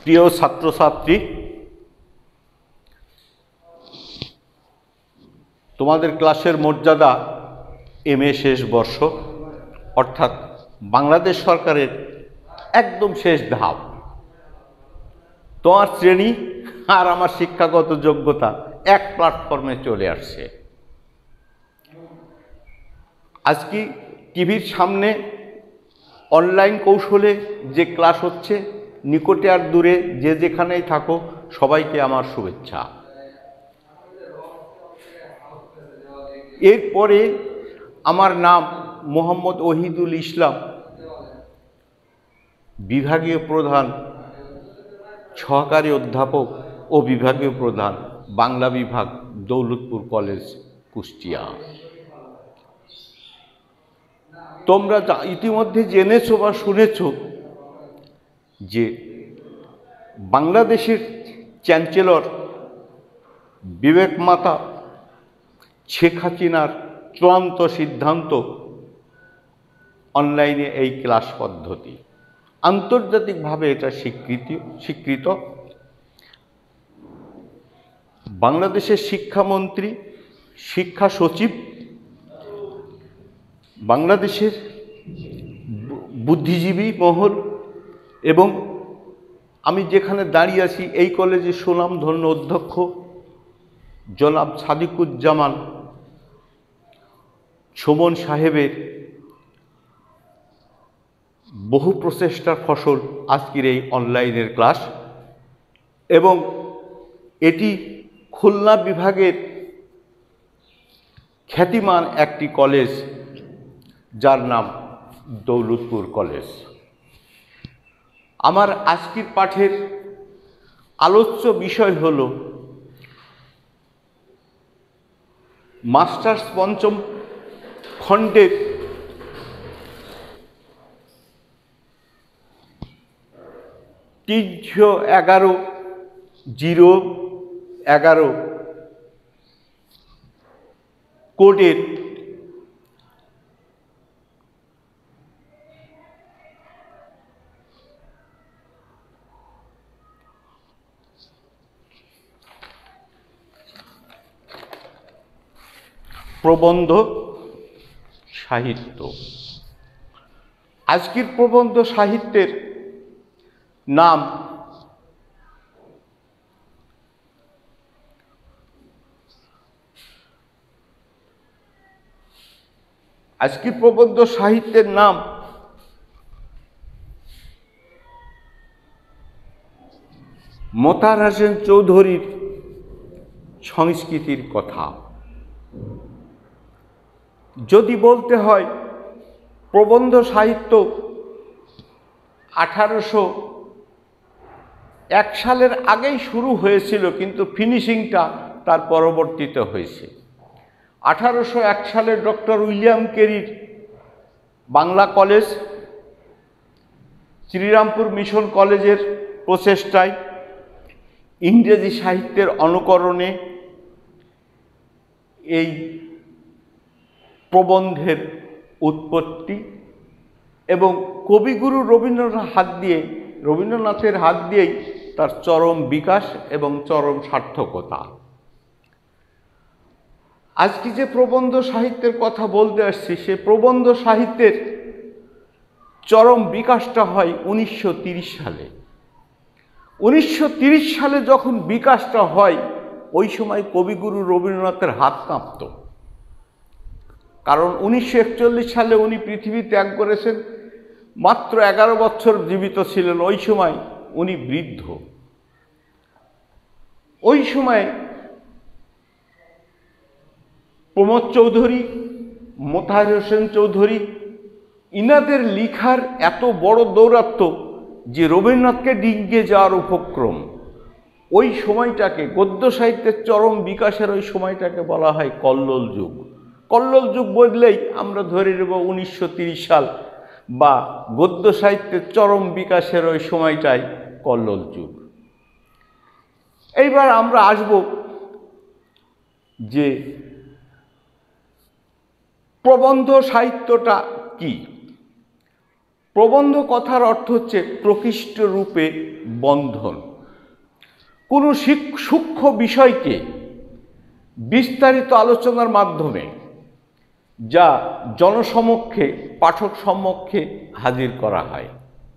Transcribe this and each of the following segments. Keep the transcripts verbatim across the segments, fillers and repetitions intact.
প্রিয় ছাত্রছাত্রী, তোমাদের ক্লাসের মর্যাদা এম এ শেষ বর্ষ, অর্থাৎ বাংলাদেশ সরকারের একদম শেষ ধাপ। তোমার শ্রেণী আর আমার শিক্ষাগত যোগ্যতা এক প্ল্যাটফর্মে চলে আসছে। আজকে টিভির সামনে অনলাইন কৌশলে যে ক্লাস হচ্ছে, নিকটে আর দূরে যে যেখানেই থাকো সবাইকে আমার শুভেচ্ছা। এরপরে আমার নাম মোহাম্মদ ওহিদুল ইসলাম, বিভাগীয় প্রধান, সহকারী অধ্যাপক ও বিভাগীয় প্রধান, বাংলা বিভাগ, দৌলতপুর কলেজ, কুষ্টিয়া। তোমরা ইতিমধ্যে জেনেছো বা শুনেছ যে বাংলাদেশের চ্যান্সেলর বিবেক মাতা শেখ হাসিনার চূড়ান্ত সিদ্ধান্ত অনলাইনে এই ক্লাস পদ্ধতি, আন্তর্জাতিকভাবে এটা স্বীকৃতি স্বীকৃত। বাংলাদেশের শিক্ষামন্ত্রী, শিক্ষা সচিব, বাংলাদেশের বুদ্ধিজীবী মহল এবং আমি যেখানে দাঁড়িয়ে আছি এই কলেজের সুনামধন্য অধ্যক্ষ জনাব সাদিকুজ্জামান সুমন সাহেবের বহু প্রচেষ্টার ফসল আজকের এই অনলাইনের ক্লাস, এবং এটি খুলনা বিভাগের খ্যাতিমান একটি কলেজ যার নাম দৌলতপুর কলেজ। আমার আজকের পাঠের আলোচ্য বিষয় হল মাস্টার্স পঞ্চম খণ্ডের তিনশো এগারো জিরো এগারো কোডের প্রবন্ধ সাহিত্য। আজকের প্রবন্ধ সাহিত্যের নাম আজকের প্রবন্ধ সাহিত্যের নাম মতার হোসেন চৌধুরীর সংস্কৃতির কথা। যদি বলতে হয় প্রবন্ধ সাহিত্য আঠারোশো এক সালের আগেই শুরু হয়েছিল, কিন্তু ফিনিশিংটা তার পরবর্তীতে হয়েছে। আঠারোশো এক সালে ডক্টর উইলিয়াম কেরির বাংলা কলেজ, শ্রীরামপুর মিশন কলেজের প্রচেষ্টায় ইংরেজি সাহিত্যের অনুকরণে এই প্রবন্ধের উৎপত্তি, এবং কবিগুরু রবীন্দ্রনাথ হাত দিয়ে রবীন্দ্রনাথের হাত দিয়েই তার চরম বিকাশ এবং চরম সার্থকতা। আজকে যে প্রবন্ধ সাহিত্যের কথা বলতে আসছি, সে প্রবন্ধ সাহিত্যের চরম বিকাশটা হয় উনিশশো তিরিশ সালে। উনিশশো তিরিশ সালে যখন বিকাশটা হয়, ওই সময় কবিগুরু রবীন্দ্রনাথের হাত কাঁপত, কারণ উনিশশো একচল্লিশ সালে উনি পৃথিবী ত্যাগ করেছেন, মাত্র এগারো বছর জীবিত ছিলেন। ওই সময় উনি বৃদ্ধ। ওই সময় প্রমোদ চৌধুরী, মোতাহার হোসেন চৌধুরী, ইনাদের লিখার এত বড় দৌরাত্ম্য যে রবীন্দ্রনাথকে ডিঙ্গিয়ে যাওয়ার উপক্রম। ওই সময়টাকে, গদ্য সাহিত্যের চরম বিকাশের ওই সময়টাকে বলা হয় কল্লোল যুগ। কল্লোল যুগ বললেই আমরা ধরে নেব উনিশশো তিরিশ সাল, বা গদ্য সাহিত্যের চরম বিকাশের ওই সময়টাই কল্লোল যুগ। এইবার আমরা আসব যে প্রবন্ধ সাহিত্যটা কি। প্রবন্ধ কথার অর্থ হচ্ছে প্রকৃষ্ট রূপে বন্ধন। কোনো সূক্ষ্ম বিষয়কে বিস্তারিত আলোচনার মাধ্যমে যা জনসমক্ষে পাঠক সম্মুখে হাজির করা হয়।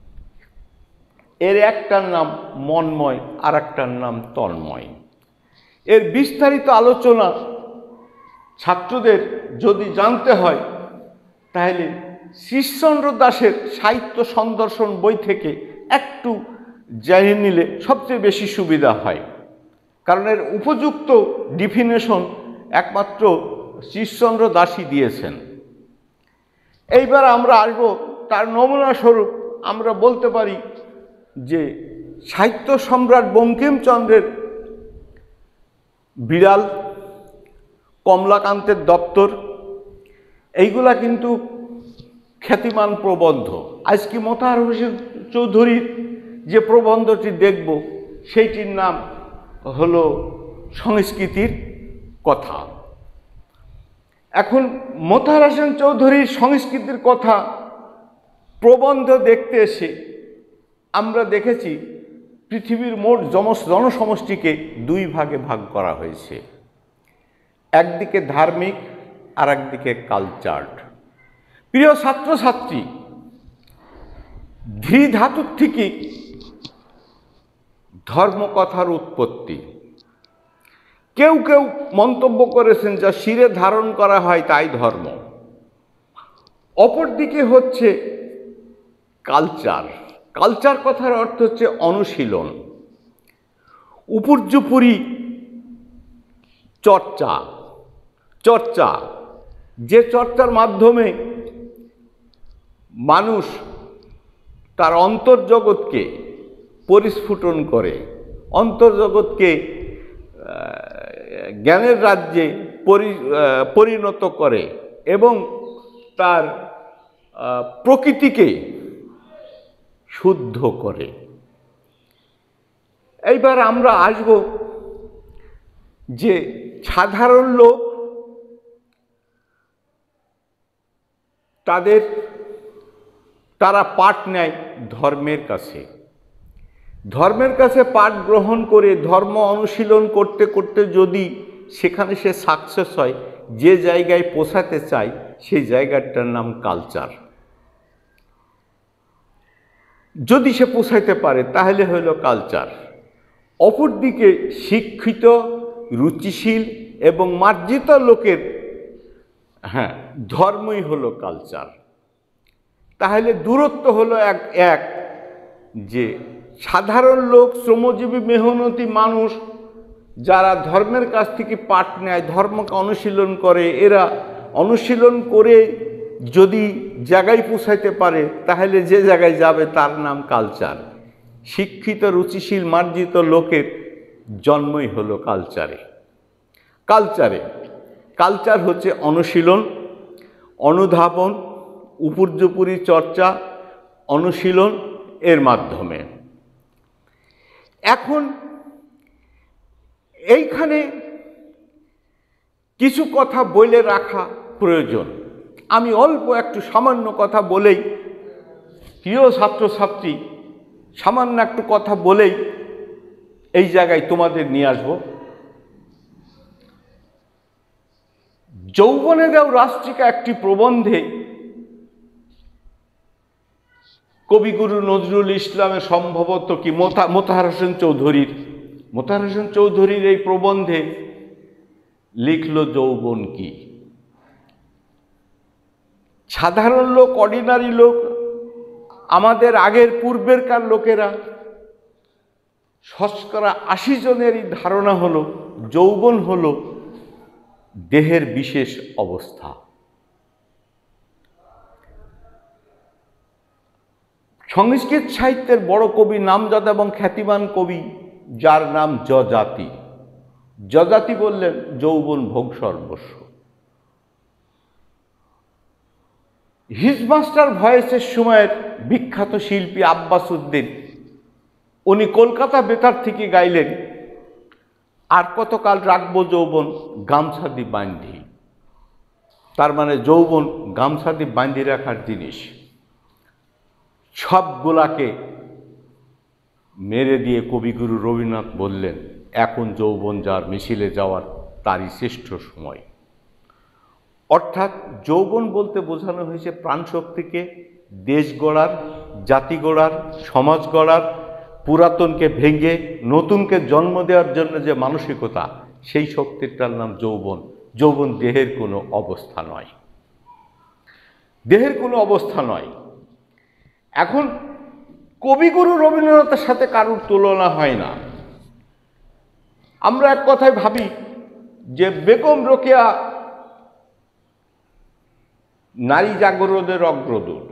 এর একটার নাম মন্ময়, আর একটার নাম তন্ময়। এর বিস্তারিত আলোচনা ছাত্রদের যদি জানতে হয় তাহলে শ্রীশচন্দ্র দাসের সাহিত্য সন্দর্শন বই থেকে একটু জেনে নিলে সবচেয়ে বেশি সুবিধা হয়, কারণ এর উপযুক্ত ডিফিনেশন একমাত্র শ্রীশচন্দ্র দাসই দিয়েছেন। এইবার আমরা আসব তার নমুনা স্বরূপ। আমরা বলতে পারি যে সাহিত্য সম্রাট বঙ্কিমচন্দ্রের বিড়াল, কমলাকান্তের দপ্তর, এইগুলা কিন্তু খ্যাতিমান প্রবন্ধ। আজকে মোতাহার হোসেন চৌধুরীর যে প্রবন্ধটি দেখব সেইটির নাম হলো সংস্কৃতির কথা। এখন মোতাহার হোসেন চৌধুরীর সংস্কৃতির কথা প্রবন্ধ দেখতে এসে আমরা দেখেছি পৃথিবীর মোট জনসমষ্টিকে দুই ভাগে ভাগ করা হয়েছে, একদিকে ধার্মিক আর একদিকে কালচার্ড। প্রিয় ছাত্রছাত্রী, ধী ধাতুর থেকে ধর্মকথার উৎপত্তি। কেউ কেউ মন্তব্য করেছেন যা শিরে ধারণ করা হয় তাই ধর্ম। অপরদিকে হচ্ছে কালচার। কালচার কথার অর্থ হচ্ছে অনুশীলন, উপর্যুপরি চর্চা। চর্চা যে চর্চার মাধ্যমে মানুষ তার অন্তর্জগৎকে পরিস্ফুটন করে, অন্তর্জগৎকে জ্ঞানের রাজ্যে পরিণত করে এবং তার প্রকৃতিকে শুদ্ধ করে। এইবার আমরা আসব যে সাধারণ লোক তাদের তারা পাঠ নেয় ধর্মের কাছে। ধর্মের কাছে পাঠ গ্রহণ করে ধর্ম অনুশীলন করতে করতে যদি সেখানে সে সাকসেস হয়, যে জায়গায় পৌঁছাতে চায় সেই জায়গাটার নাম কালচার। যদি সে পৌঁছাইতে পারে তাহলে হলো কালচার। অপরদিকে শিক্ষিত, রুচিশীল এবং মার্জিত লোকের হ্যাঁ ধর্মই হলো কালচার। তাহলে দূরত্ব হলো এক এক যে সাধারণ লোক, শ্রমজীবী মেহনতি মানুষ যারা ধর্মের কাছ থেকে পাঠ নেয়, ধর্মকে অনুশীলন করে, এরা অনুশীলন করে যদি জায়গায় পৌঁছাইতে পারে তাহলে যে জায়গায় যাবে তার নাম কালচার। শিক্ষিত, রুচিশীল, মার্জিত লোকের জন্মই হলো কালচারে। কালচারে কালচার হচ্ছে অনুশীলন, অনুধাবন, উপর্যুপরি চর্চা, অনুশীলন এর মাধ্যমে। এখন এইখানে কিছু কথা বলে রাখা প্রয়োজন। আমি অল্প একটু সামান্য কথা বলেই, প্রিয় ছাত্রছাত্রী, সামান্য একটু কথা বলেই এই জায়গায় তোমাদের নিয়ে আসব। যৌবনে দেও রাষ্ট্রিকা একটি প্রবন্ধে কবিগুরু নজরুল ইসলামের সম্ভবত কি মোতাহার হোসেন চৌধুরীর মোতাহার হোসেন চৌধুরীর এই প্রবন্ধে লিখল যৌবন কি। সাধারণ লোক, অর্ডিনারি লোক, আমাদের আগের পূর্বেরকার লোকেরা শতকরা আশি জনেরই ধারণা হলো যৌবন হলো দেহের বিশেষ অবস্থা। সংস্কৃত সাহিত্যের বড় কবি, নামজাদা এবং খ্যাতিমান কবি যার নাম যযাতি। যযাতি বললেন যৌবন ভোগ সর্বস্ব। হিজ মাস্টার ভয়েসের সময়ের বিখ্যাত শিল্পী আব্বাস উদ্দিন, উনি কলকাতা বেতার থেকে গাইলেন, আর কতকাল রাখবো যৌবন গামছা দি বান্ধি। তার মানে যৌবন গামছা দি বান্ধি রাখার জিনিস। সবগুলাকে মেরে দিয়ে কবিগুরু রবীন্দ্রনাথ বললেন, এখন যৌবন যার মিছিলে যাওয়ার তারই শ্রেষ্ঠ সময়। অর্থাৎ যৌবন বলতে বোঝানো হয়েছে প্রাণশক্তিকে, দেশ গড়ার, জাতি গড়ার, সমাজ গড়ার, পুরাতনকে ভেঙে নতুনকে জন্ম দেওয়ার জন্য যে মানসিকতা, সেই শক্তিটার নাম যৌবন। যৌবন দেহের কোনো অবস্থা নয়, দেহের কোনো অবস্থা নয়। এখন কবিগুরু রবীন্দ্রনাথের সাথে কারোর তুলনা হয় না। আমরা এক কথায় ভাবি যে বেগম রোকেয়া নারী জাগরণের অগ্রদূত,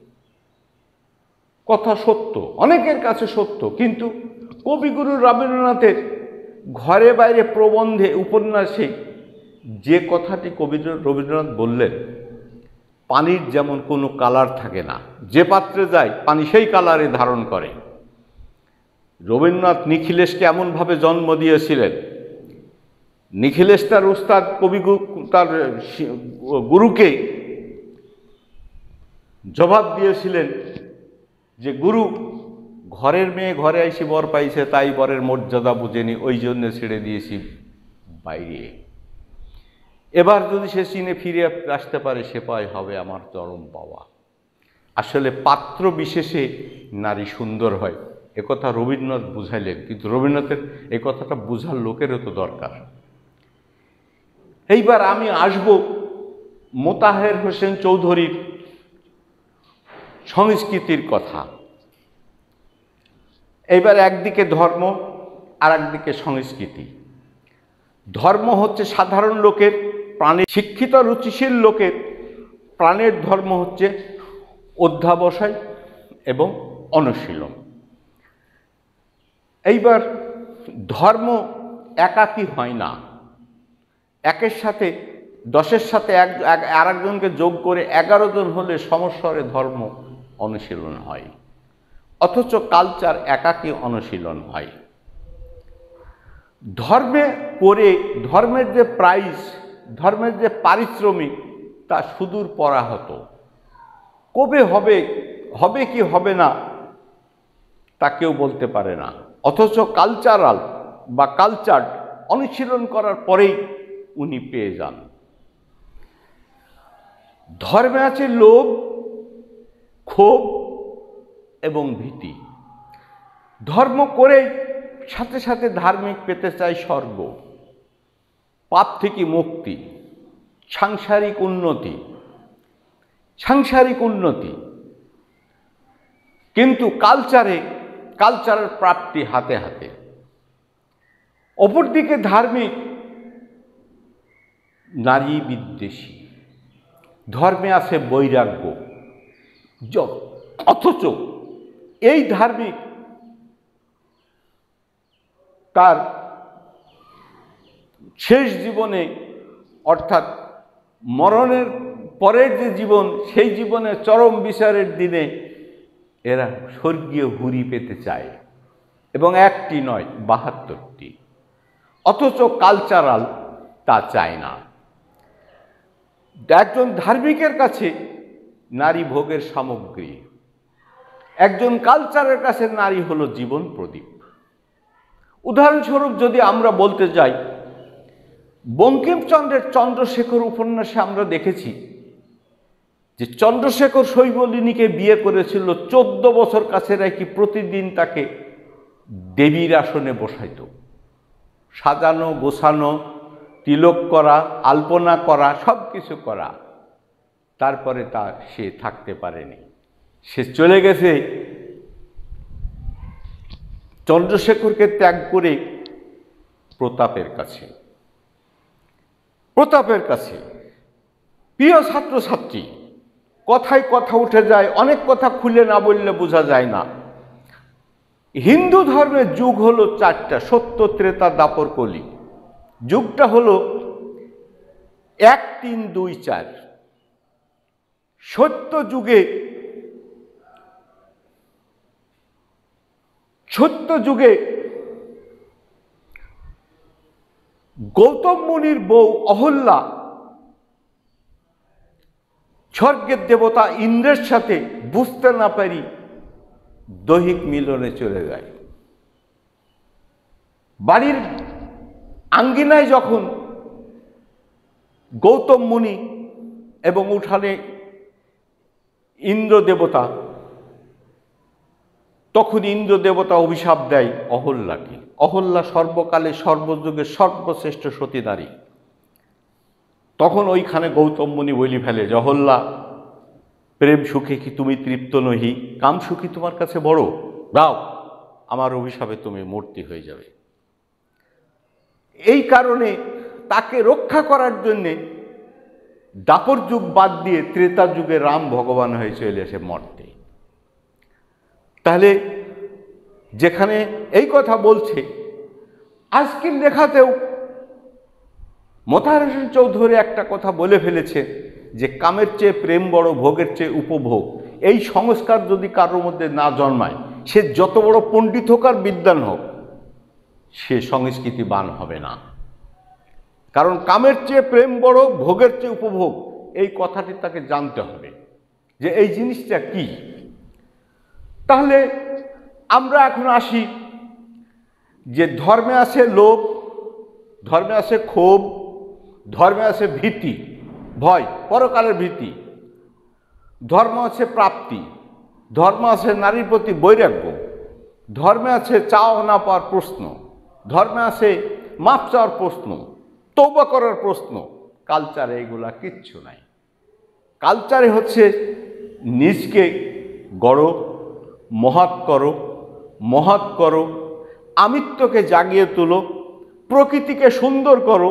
কথা সত্য, অনেকের কাছে সত্য, কিন্তু কবিগুরু রবীন্দ্রনাথের ঘরে বাইরে প্রবন্ধে উপন্যাসে যে কথাটি কবি রবীন্দ্রনাথ বললেন, পানির যেমন কোনো কালার থাকে না, যে পাত্রে যায় পানি সেই কালারে ধারণ করে। রবীন্দ্রনাথ নিখিলেশকে এমনভাবে জন্ম দিয়েছিলেন, নিখিলেশ তার উস্তাদ কবি তার গুরুকে জবাব দিয়েছিলেন যে গুরু, ঘরের মেয়ে ঘরে এসে বর পাইছে, তাই বরের মর্যাদা বুঝেনি, ওই জন্য ছেড়ে দিয়েছি বাইরে। এবার যদি সে চীনে ফিরে আসতে পারে, সে পায় হবে আমার চরম পাওয়া। আসলে পাত্র বিশেষে নারী সুন্দর হয়, একথা রবীন্দ্রনাথ বুঝাইলেন, কিন্তু রবীন্দ্রনাথের এই কথাটা বুঝার লোকেরও তো দরকার। এইবার আমি আসব মোতাহের হোসেন চৌধুরীর সংস্কৃতির কথা। এইবার একদিকে ধর্ম আর একদিকে সংস্কৃতি। ধর্ম হচ্ছে সাধারণ লোকের, প্রাণের শিক্ষিত রুচিশীল লোকের প্রাণের ধর্ম হচ্ছে অধ্যাবসায় এবং অনুশীলন। এইবার ধর্ম একাকী হয় না, একের সাথে দশের সাথে এক আর একজনকে যোগ করে এগারো জন হলে সমস্বরে ধর্ম অনুশীলন হয়, অথচ কালচার একাকী অনুশীলন হয়। ধর্মে পড়ে ধর্মের যে প্রাইজ, ধর্মের যে পারিশ্রমিক, তা সুদূর পরাহত। কবে হবে, হবে কি হবে না তা কেউ বলতে পারে না, অথচ কালচারাল বা কালচার অনুশীলন করার পরেই উনি পেয়ে যান। ধর্মে আছে লোভ, ক্ষোভ এবং ভীতি। ধর্ম করেই সাথে সাথে ধার্মিক পেতে চায় স্বর্গ, পাপ থেকে মুক্তি, সাংসারিক উন্নতি, সাংসারিক উন্নতি। কিন্তু কালচারে কালচারের প্রাপ্তি হাতে হাতে। অপরদিকে ধার্মিক নারী বিদ্বেষী। ধর্মে আছে বৈরাগ্য, অথচ এই ধার্মিক তার শেষ জীবনে, অর্থাৎ মরণের পরের যে জীবন, সেই জীবনের চরম বিচারের দিনে এরা স্বর্গীয় হুরি পেতে চায়, এবং একটি নয় বাহাত্তরটি। অথচ কালচারাল তা চায় না। একজন ধার্মিকের কাছে নারী ভোগের সামগ্রী, একজন কালচারের কাছে নারী হলো জীবন প্রদীপ। উদাহরণস্বরূপ যদি আমরা বলতে যাই, বঙ্কিমচন্দ্রের চন্দ্রশেখর উপন্যাসে আমরা দেখেছি যে চন্দ্রশেখর শৈবলিনীকে বিয়ে করেছিল, চোদ্দ বছর কাছে রেখে প্রতিদিন তাকে দেবীর আসনে বসাইত, সাজানো গোছানো, তিলক করা, আলপনা করা, সব কিছু করা। তারপরে তা সে থাকতে পারেনি, সে চলে গেছে চন্দ্রশেখরকে ত্যাগ করে প্রতাপের কাছে। প্রতাপের কাছে প্রিয় ছাত্রছাত্রী, কথায় কথা উঠে যায়, অনেক কথা খুলে না বললে বোঝা যায় না। হিন্দু ধর্মের যুগ হলো চারটা, সত্য, ত্রেতা, দাপর, কলি। যুগটা হলো এক, তিন, দুই, চার। সত্য যুগে সত্য যুগে গৌতম মুনির বউ অহল্যা স্বর্গের দেবতা ইন্দ্রের সাথে বুঝতে না পারি দৈহিক মিলনে চলে যায়। বাড়ির আঙ্গিনায় যখন গৌতম মুনি এবং উঠানে ইন্দ্র দেবতা, তখন ইন্দ্র দেবতা অভিশাপ দেয় অহল্যাকে। অহল্যা সর্বকালে সর্বযুগের সর্বশ্রেষ্ঠ সতী নারী। তখন ওইখানে গৌতম মুনি বলি ফেলে যে অহল্যা, প্রেম সুখে কি তুমি তৃপ্ত নহি? কাম সুখী তোমার কাছে বড়, দাও, আমার অভিশাপে তুমি মূর্তি হয়ে যাবে। এই কারণে তাকে রক্ষা করার জন্যে দাপর যুগ বাদ দিয়ে ত্রেতা যুগে রাম ভগবান হয়ে চলে এসে মর্তে। তাহলে যেখানে এই কথা বলছে, আজকের লেখাতেও মোতাহার হোসেন চৌধুরী একটা কথা বলে ফেলেছে যে কামের চেয়ে প্রেম বড়, ভোগের চেয়ে উপভোগ। এই সংস্কার যদি কারোর মধ্যে না জন্মায়, সে যত বড় পণ্ডিত হোক আর বিদ্বান হোক, সে সংস্কৃতিবান হবে না। কারণ কামের চেয়ে প্রেম বড়, ভোগের চেয়ে উপভোগ, এই কথাটি তাকে জানতে হবে যে এই জিনিসটা কি। তাহলে আমরা এখন আসি যে ধর্মে আছে লোভ, ধর্মে আছে ক্ষোভ, ধর্মে আছে ভীতি, ভয়, পরকালের ভীতি। ধর্ম আছে প্রাপ্তি, ধর্ম আছে নারীর প্রতি বৈরাগ্য, ধর্মে আছে চাওয়া না পাওয়ার প্রশ্ন, ধর্মে আছে মাপ চাওয়ার প্রশ্ন, তওবা করার প্রশ্ন। কালচারে এগুলা কিচ্ছু নাই। কালচারে হচ্ছে নিজকে গড়ো, মহৎ করো, মহৎ করো, আমিত্বকে জাগিয়ে তোলো, প্রকৃতিকে সুন্দর করো,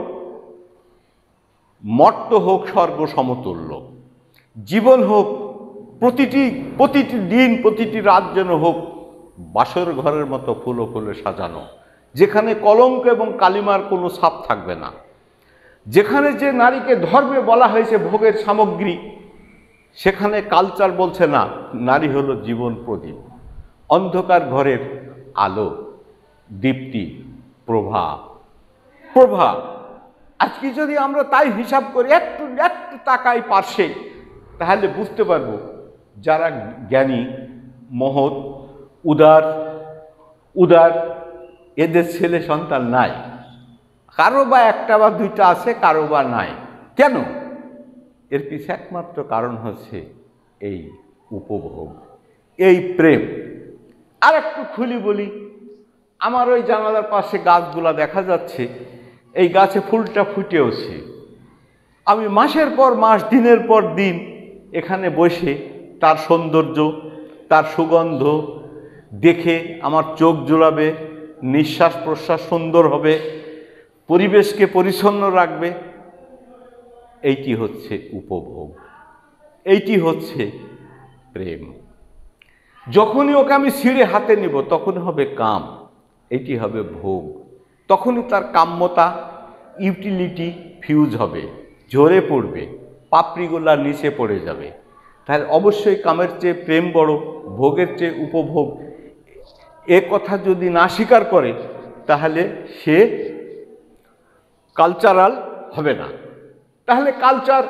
মর্ত হোক স্বর্গ সমতুল্য, জীবন হোক প্রতিটি প্রতিটি দিন প্রতিটি রাত যেন হোক বাসর ঘরের মতো ফুলো ফুলে সাজানো, যেখানে কলঙ্ক এবং কালিমার কোনো ছাপ থাকবে না। যেখানে যে নারীকে ধর্মে বলা হয়েছে ভোগের সামগ্রী, সেখানে কালচার বলছে না, নারী হলো জীবন প্রদীপ, অন্ধকার ঘরের আলো, দীপ্তি, প্রভা প্রভা আজকে যদি আমরা তাই হিসাব করি, একটু একটু তাকাই পার্শ্বে, তাহলে বুঝতে পারবো যারা জ্ঞানী, মহৎ, উদার উদার এদের ছেলে সন্তান নাই। কারো বা একটা বা দুইটা আছে, কারো বা নাই। কেন? এর পিছনে একমাত্র কারণ হচ্ছে এই উপভোগ, এই প্রেম। আর একটু খুলি বলি, আমার ওই জানালার পাশে গাছগুলা দেখা যাচ্ছে, এই গাছে ফুলটা ফুটেওছে। আমি মাসের পর মাস, দিনের পর দিন এখানে বসে তার সৌন্দর্য, তার সুগন্ধ দেখে আমার চোখ জোড়াবে, নিঃশ্বাস প্রশ্বাস সুন্দর হবে, পরিবেশকে পরিচ্ছন্ন রাখবে। এইটি হচ্ছে উপভোগ, এইটি হচ্ছে প্রেম। যখনই ওকে আমি ছিঁড়ে হাতে নিব, তখন হবে কাম, এইটি হবে ভোগ। তখনই তার কাম্যতা, ইউটিলিটি ফিউজ হবে, ঝরে পড়বে, পাপড়িগুলা নিচে পড়ে যাবে। তাহলে অবশ্যই কামের চেয়ে প্রেম বড়, ভোগের চেয়ে উপভোগ, এ কথা যদি না স্বীকার করে, তাহলে সে কালচারাল হবে না। তাহলে কালচার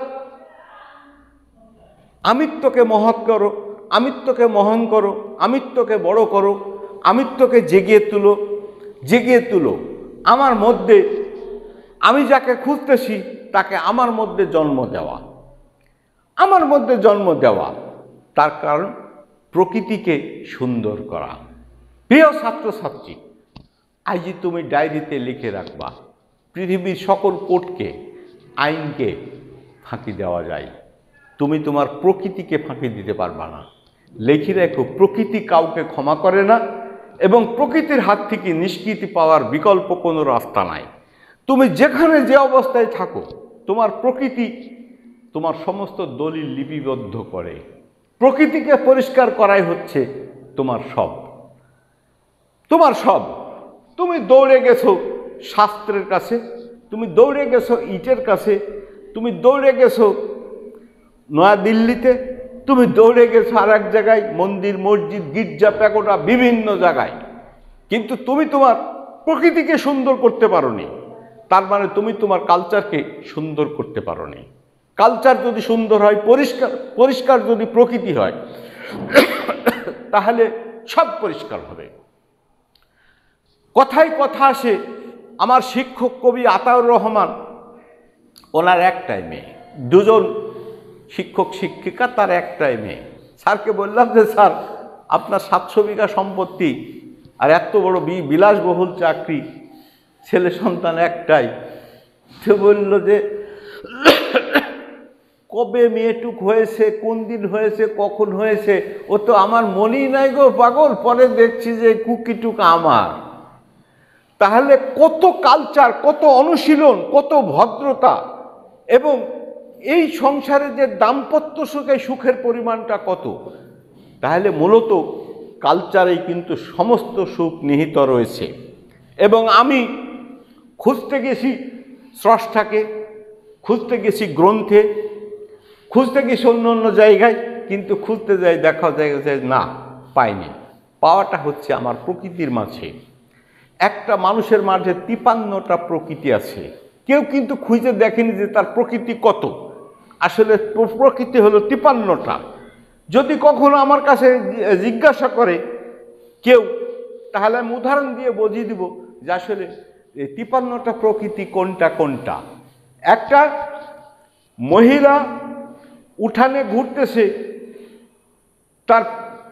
আমিত্বকে মহৎ করো, আমিত্বকে মহান করো, আমিত্বকে বড় করো, আমিত্বকে জেগিয়ে তুলো, জেগিয়ে তুলো। আমার মধ্যে, আমি যাকে খুঁজতেছি তাকে আমার মধ্যে জন্ম দেওয়া, আমার মধ্যে জন্ম দেওয়া। তার কারণ প্রকৃতিকে সুন্দর করা। প্রিয় ছাত্রছাত্রী, আজ তুমি ডায়েরিতে লিখে রাখবা, পৃথিবীর সকল কোর্টকে, আইনকে ফাঁকি দেওয়া যায়, তুমি তোমার প্রকৃতিকে ফাঁকি দিতে পারবা না। লিখে রেখো, প্রকৃতি কাউকে ক্ষমা করে না এবং প্রকৃতির হাত থেকে নিষ্কৃতি পাওয়ার বিকল্প কোনো রাস্তা নাই। তুমি যেখানে যে অবস্থায় থাকো, তোমার প্রকৃতি তোমার সমস্ত দলিল লিপিবদ্ধ করে। প্রকৃতিকে পরিষ্কার করাই হচ্ছে তোমার সব, তোমার সব। তুমি দৌড়ে গেছো শাস্ত্রের কাছে, তুমি দৌড়ে গেছো ইটের কাছে, তুমি দৌড়ে গেছো নয়াদিল্লিতে, তুমি দৌড়ে গেছো আর এক জায়গায়, মন্দির, মসজিদ, গির্জা, প্যাগোডা, বিভিন্ন জায়গায়, কিন্তু তুমি তোমার প্রকৃতিকে সুন্দর করতে পারোনি। তার মানে তুমি তোমার কালচারকে সুন্দর করতে পারোনি। কালচার যদি সুন্দর হয়, পরিষ্কার পরিষ্কার যদি প্রকৃতি হয়, তাহলে সব পরিষ্কার হবে। কথায় কথা আসে, আমার শিক্ষক কবি আতাউর রহমান, ওনার একটাই মেয়ে, দুজন শিক্ষক শিক্ষিকা, তার একটাই মেয়ে। স্যারকে বললাম যে স্যার, আপনার সাতশো বিঘা সম্পত্তি আর এত বড় বিলাসবহুল চাকরি, ছেলে সন্তান একটাই। সে বলল যে কবে মেয়েটুক হয়েছে, কোন দিন হয়েছে, কখন হয়েছে, ও তো আমার মনেই নাই গো পাগল, পরে দেখছি যে কুকিটুক আমার। তাহলে কত কালচার, কত অনুশীলন, কত ভদ্রতা, এবং এই সংসারে যে দাম্পত্য সুখে সুখের পরিমাণটা কত। তাহলে মূলত কালচারেই কিন্তু সমস্ত সুখ নিহিত রয়েছে। এবং আমি খুঁজতে গেছি স্রষ্টাকে, খুঁজতে গেছি গ্রন্থে, খুঁজতে গেছি অন্য অন্য জায়গায়, কিন্তু খুঁজতে যাই দেখা যায় না, পাইনি। পাওয়াটা হচ্ছে আমার প্রকৃতির মাঝে। একটা মানুষের মাঝে তিপান্নটা প্রকৃতি আছে। কেউ কিন্তু খুঁজে দেখেনি যে তার প্রকৃতি কত। আসলে প্রকৃতি হলো তিপান্নটা। যদি কখনো আমার কাছে জিজ্ঞাসা করে কেউ, তাহলে আমি উদাহরণ দিয়ে বুঝিয়ে দিব যে আসলে এই তিপান্নটা প্রকৃতি কোনটা কোনটা। একটা মহিলা উঠানে ঘুরতেছে, তার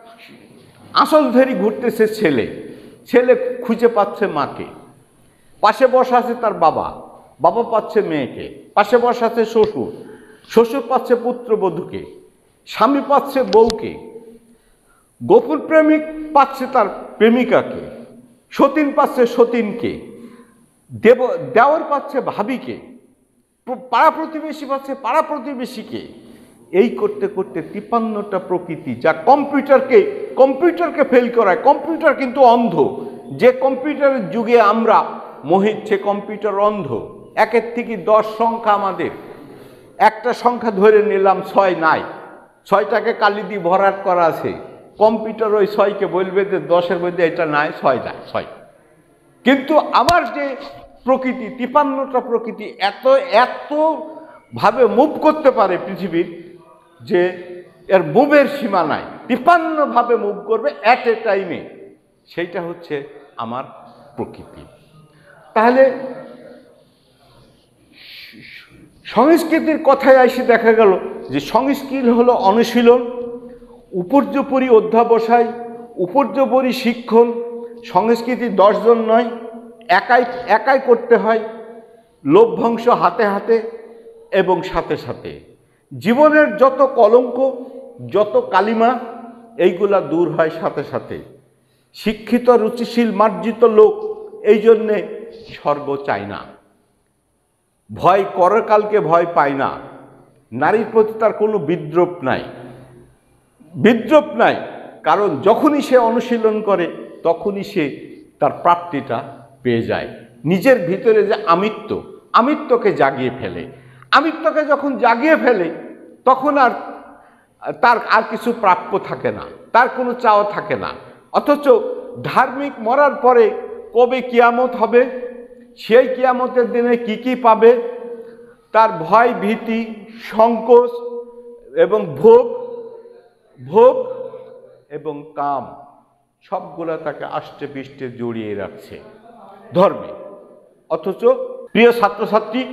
আসল ধরি ঘুরতেছে ছেলে, ছেলে খুঁজে পাচ্ছে মাকে, পাশে বসা আছে তার বাবা, বাবা পাচ্ছে মেয়েকে, পাশে বসা আছে শ্বশুর, শ্বশুর পাচ্ছে পুত্রবধূকে, স্বামী পাচ্ছে বউকে, গোকুল প্রেমিক পাচ্ছে তার প্রেমিকাকে, সতীন পাচ্ছে সতীনকে, দেব দেওর পাচ্ছে ভাবিকে, পাড়া প্রতিবেশী পাচ্ছে পাড়া প্রতিবেশীকে। এই করতে করতে তিপ্পান্নটা প্রকৃতি, যা কম্পিউটারকে কম্পিউটারকে ফেল করায়। কম্পিউটার কিন্তু অন্ধ। যে কম্পিউটারের যুগে আমরা মোহিত, সে কম্পিউটার অন্ধ। একের থেকে দশ সংখ্যা আমাদের, একটা সংখ্যা ধরে নিলাম ছয় নাই, ছয়টাকে কালি দিয়ে ভরাট করা আছে। কম্পিউটার ওই ছয়কে বলবে যে দশের মধ্যে এটা নাই, ছয় নাই, ছয়। কিন্তু আমার যে প্রকৃতি, তিপ্পান্নটা প্রকৃতি এত এত ভাবে মুভ করতে পারে পৃথিবীর, যে এর মুভের সীমা নাই। তিপ্পান্ন ভাবে মুভ করবে অ্যাট এ টাইমে, সেইটা হচ্ছে আমার প্রকৃতি। তাহলে সংস্কৃতির কথায় এসে দেখা গেল যে সংস্কৃতি হলো অনুশীলন, উপর্যুপরি অধ্যাবসায়, উপর্যুপরি শিক্ষণ। সংস্কৃতি দশজন নয়, একাই একাই করতে হয়, লভ্যাংশ হাতে হাতে এবং সাথে সাথে। জীবনের যত কলঙ্ক, যত কালিমা, এইগুলা দূর হয় সাথে সাথে। শিক্ষিত রুচিশীল মার্জিত লোক এই জন্যে স্বর্গ চায় না, ভয় করকালকে ভয় পায় না, নারীর প্রতি তার কোনো বিদ্রোপ নাই, বিদ্রোপ নাই। কারণ যখনই সে অনুশীলন করে তখনই সে তার প্রাপ্তিটা পেয়ে যায়। নিজের ভিতরে যে আমিত্ব, আমিত্বকে জাগিয়ে ফেলে। আমিত্বকে যখন জাগিয়ে ফেলে তখন আর তার আর কিছু প্রাপ্য থাকে না, তার কোনো চাওয়া থাকে না। অথচ ধার্মিক মরার পরে কবে কিয়ামত হবে, সেই কিয়ামতের দিনে কি কি পাবে, তার ভয়, ভীতি, সংকোচ এবং ভোগ ভোগ এবং কাম, সবগুলো তাকে আষ্টে পৃষ্ঠে জড়িয়ে রাখছে ধর্মে। অথচ প্রিয় ছাত্রছাত্রী,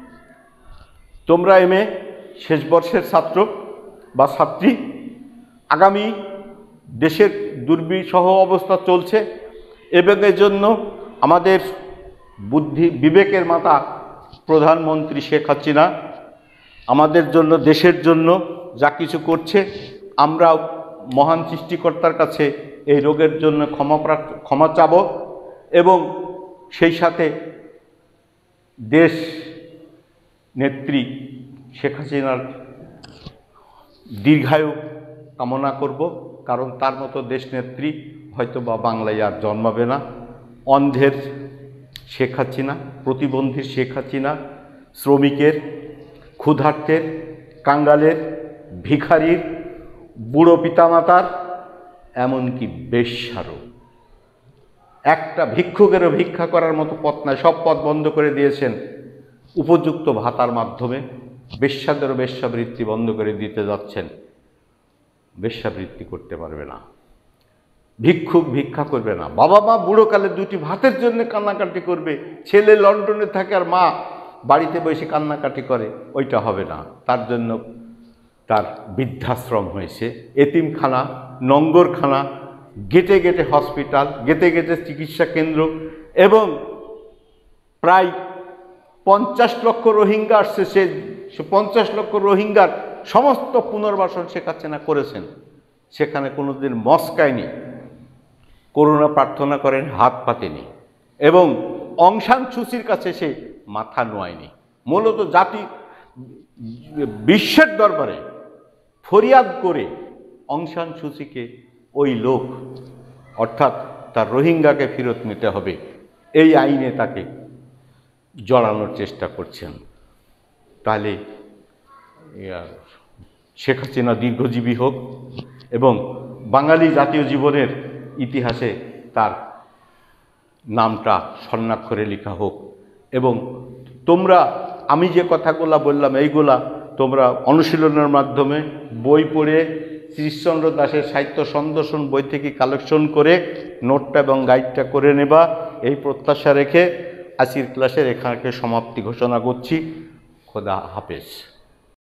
তোমরা এম এ শেষ বর্ষের ছাত্র বা ছাত্রী, আগামী দেশের দুর্বিষহ অবস্থা চলছে, এবং এর জন্য আমাদের বুদ্ধি বিবেকের মাতা প্রধানমন্ত্রী শেখ হাসিনা আমাদের জন্য, দেশের জন্য যা কিছু করছে, আমরা মহান সৃষ্টিকর্তার কাছে এই রোগের জন্য ক্ষমা ক্ষমা চাব, এবং সেই সাথে দেশ নেত্রী শেখ হাসিনার দীর্ঘায়ু কামনা করব। কারণ তার মতো দেশ নেত্রী হয়তো বা বাংলায় আর জন্মাবে না। অন্ধের শেখ হাসিনা, প্রতিবন্ধীর শেখ হাসিনা, শ্রমিকের, ক্ষুধার্তের, কাঙ্গালের, ভিখারির, বুড়ো পিতামাতার, এমনকি বেশ্যারও, একটা ভিক্ষুকেরও ভিক্ষা করার মতো পথ নাই, সব পথ বন্ধ করে দিয়েছেন উপযুক্ত ভাতার মাধ্যমে। বেশ্যাদেরও বেশ্যাবৃত্তি বন্ধ করে দিতে যাচ্ছেন, বেশ্যাবৃত্তি করতে পারবে না। ভিক্ষুক ভিক্ষা করবে না, বাবা মা বুড়োকালে দুটি ভাতের জন্য কান্নাকাটি করবে, ছেলে লন্ডনে থাকে আর মা বাড়িতে বসে কান্নাকাটি করে, ওইটা হবে না। তার জন্য তার বৃদ্ধাশ্রম হয়েছে, এতিমখানা, নঙ্গরখানা, গেটে গেটে হসপিটাল, গেটে গেটে চিকিৎসা কেন্দ্র, এবং প্রায় পঞ্চাশ লক্ষ রোহিঙ্গা আসছে। সে পঞ্চাশ লক্ষ রোহিঙ্গার সমস্ত পুনর্বাসন শেখ হাসিনা করেছেন, সেখানে কোনোদিন মস্কায়নি, করুণা প্রার্থনা করেন, হাত পাতেনি, এবং অং সান সুচির কাছে সে মাথা নোয়ায়নি। মূলত জাতি বিশ্বের দরবারে ফরিয়াদ করে অং সান সুচিকে ওই লোক, অর্থাৎ তার রোহিঙ্গাকে ফেরত নিতে হবে, এই আইনে তাকে জড়ানোর চেষ্টা করছেন। তাহলে শেখ হাসিনা দীর্ঘজীবী হোক এবং বাঙালি জাতীয় জীবনের ইতিহাসে তার নামটা স্বর্ণাক্ষরে লেখা হোক। এবং তোমরা, আমি যে কথাগুলো বললাম এইগুলা তোমরা অনুশীলনের মাধ্যমে বই পড়ে শ্রীশচন্দ্র দাসের সাহিত্য সন্দর্শন বই থেকে কালেকশন করে নোটটা এবং গাইডটা করে নেবা, এই প্রত্যাশা রেখে আজকের ক্লাসের এখানে সমাপ্তি ঘোষণা করছি। খোদা হাফেজ।